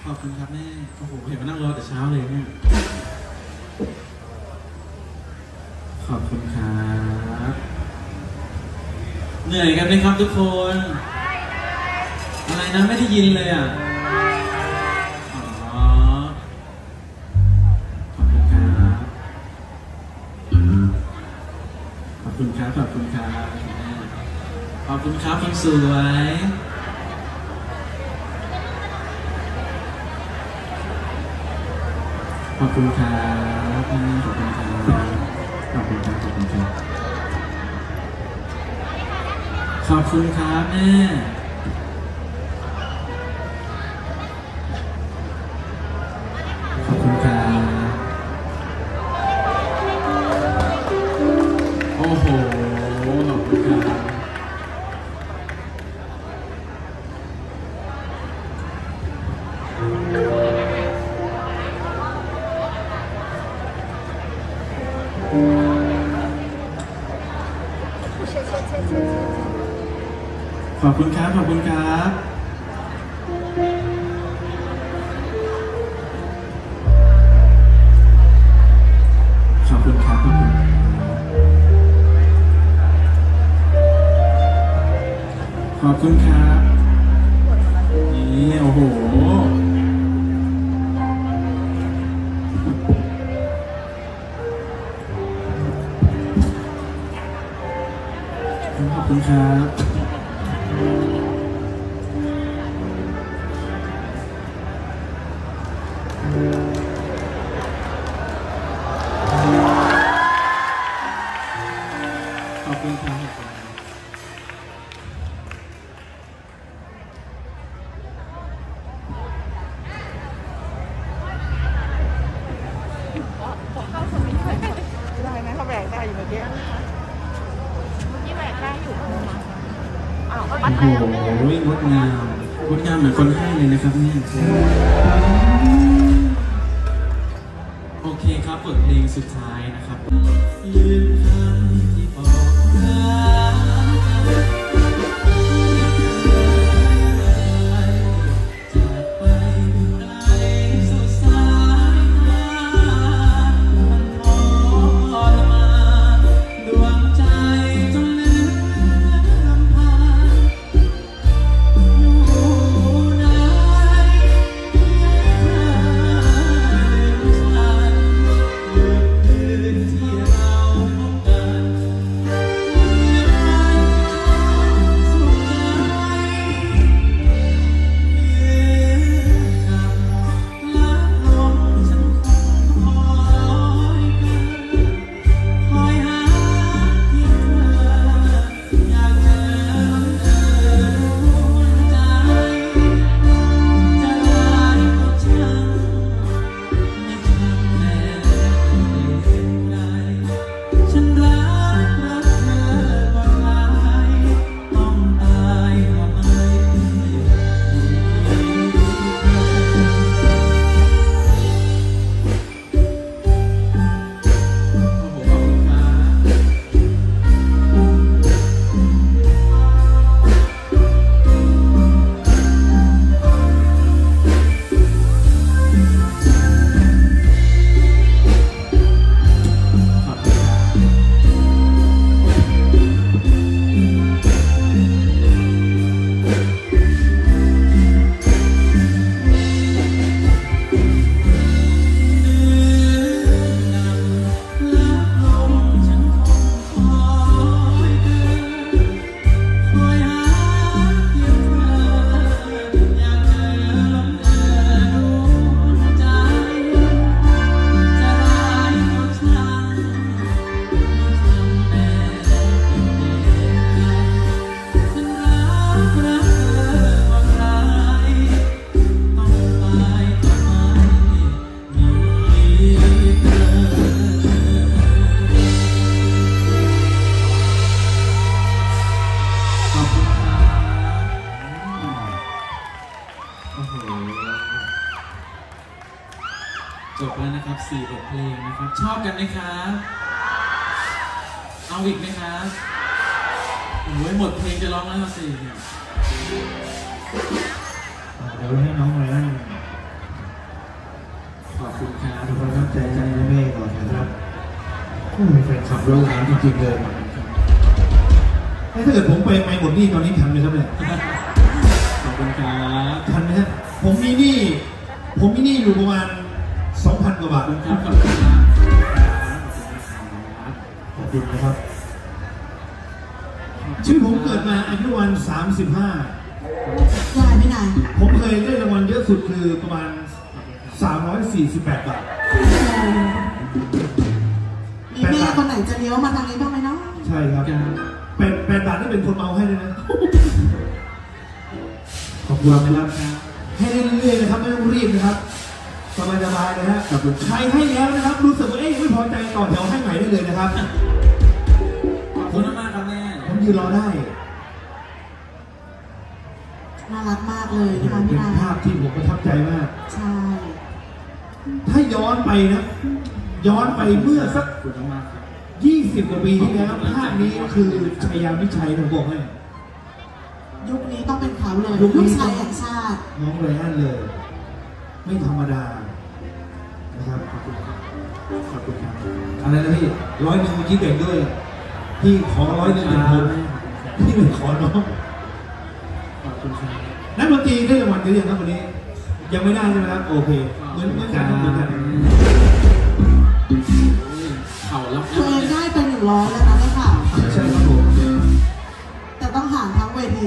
ขอบคุณครับแม่โอ้โหเห็นมานั่งรอแต่เช้าเลยเนี่ยขอบคุณครับเหนื่อยกันไหมครับทุกคนอะไรนะไม่ได้ยินเลยอ่ะอ๋อขอบคุณครับขอบคุณครับขอบคุณครับขอบคุณครับคนสวยขอบคุณครับขอบคุณครับขอบคุณครับขอบคุณครับขอบคุณครับแม่ขอบคุณครับโอ้โหขอบคุณครับขอบคุณครับขอบคุณครับขอบคุณครับขอบคุณขอบคุณครับนี่โอ้โหขอบคุณครับขอบคุณครับได้ไหมเขาแบกได้อยู่เมื่อกี้แบกได้อยู่อ้าวก็ปัดแล้วโอ้โหงดงามงดงามเหมือนคนให้เลยนะครับเนี่ยโอเคครับบทเพลงสุดท้ายนะครับลืมคำที่บอกจากไปไกลสุดสายตามันทรมานดวงใจจนเหลือลำพังอยู่ไหนลืมฉันลืมคืนที่เราพบกันลืมวันสุขใจลืมคำลับลมฉันคงคอยกันคอยหาเพียงเธออยากเจอดวงใจจะลายก็ช่างไม่ทำแม้เพียงไรฉันรักเธอก่อนตายต้องตายก็ไม่ดีขอบคุณจบแล้วนะครับ4 บทเพลงนะครับชอบกันไหมครับเอาอีกไหมครับโอ้ยหมดเพลงจะร้องแล้วสิเนี่ยเดี๋ยวให้น้องมาเล่นโอ้แฟนคลับร้อยล้านจริงๆเลยถ้าเกิดผมไปไม่หมดนี่ตอนนี้ทันไหมครับเนี่ยขอบคุณครับทันไหมครับผมมีหนี้อยู่ประมาณ 2,000 กว่าบาทครับขอบคุณครับขอบคุณนะครับชื่อผมเกิดมาอายุวัน35 ได้ไม่นานผมเคยได้รางวัลเยอะสุดคือประมาณ348 บาทมีแม่คนไหนจะเลี้ยวมาทางนี้บ้างไหมเนาะใช่ครับ8 บาทที่เป็นคนเมาให้เลยนะขอบคุณนะครับให้เรื่อยๆนะครับไม่ต้องรีบนะครับสบายๆนะฮะใครให้แล้วนะครับรู้สึกว่าไม่พอใจต่อแถวให้ใหม่ได้เลยนะครับขอบคุณมากครับแม่ผมยืนรอได้น่ารักมากเลยนะคะพี่นาเป็นภาพที่ผมประทับใจมากใช่ถ้าย้อนไปนะย้อนไปเมื่อสัก20 กว่าปีที่แล้วภาพนี้คือชัยยามิชัยผมบอกให้ยุคนี้ต้องเป็นเขาเลยลูกชายแห่งชาติน้องไรอันเลยไม่ธรรมดานะครับขอบคุณครับอะไรนะพี่100เมื่อกี้แบ่งด้วยพี่ขอ100เป็นผมพี่ไม่ขอน้องขอบคุณครับนักดนตรีได้รางวัลหรือยังครับวันนี้ยังไม่ได้ใช่ไหมครับโอเคเหมือนกันเขารับตัวเองได้ไป100แล้วนะได้ข่าวใช่ครับผมแต่ต้องหารทั้งเวที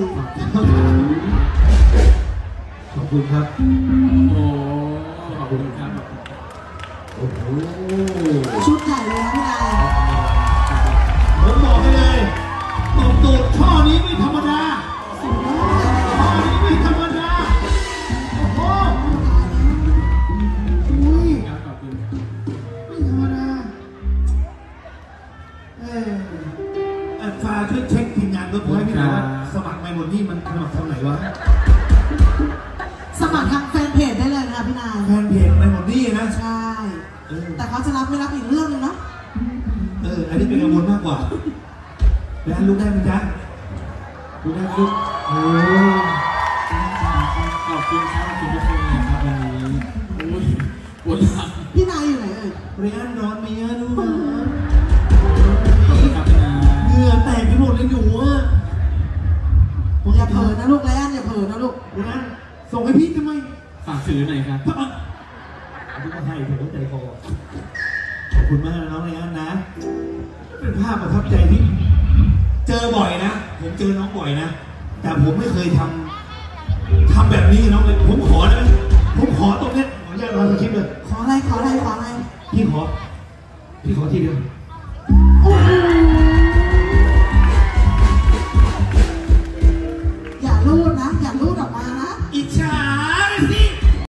ขอบคุณครับโอ้ขอบคุณครับโอ้โหชุดใหญ่เลยนะพี่นายผมบอกให้เลยตบตูดช่อนี้ไม่ธรรมดาช่อนี้ไม่ธรรมดาโอ้โหอุ้ยขอบคุณไม่ธรรมดาฟ้าช่วยเช็คทีมงานรถไฟพี่หน่อยว่าสมัครไม่หมดนี่มันสมัครทางไหนวะสมัครทางแฟนเพจได้เลยนะคะพี่นายแฟนเพจไม่หมดนี่นะใช่แต่เขาจะรับไม่รับอีกเรื่องนึงเนาะอันนี้เป็นกังวลมากกว่าแล้วลูกได้ไหมจ๊ะลูกได้ลูกโอ้ขอบคุณครับคุณผู้ชมนะครับวันนี้โอ้ยพี่นายอยู่ไหนเอ่ยเรียนนอนเมียดูนะเหงื่อแตกไปหมดเลยหนูอ่ะอย่าเผลอนะลูกแล้อย่าเผลอนะลูกนะส่งให้พี่ทำไมฝากซื้อหน่อยครับพี่ก็ให้ผมใจคอขอบคุณมากน้องเรียนนะเป็นภาพประทับใจที่เจอบ่อยนะผมเจอน้องบ่อยนะแต่ผมไม่เคยทำแบบนี้น้องเลยผมขอนะผมขอตรงนี้ขออนุญาตรอสคริปต์เลยขออะไรพี่ขอทีเดียวโอ้โห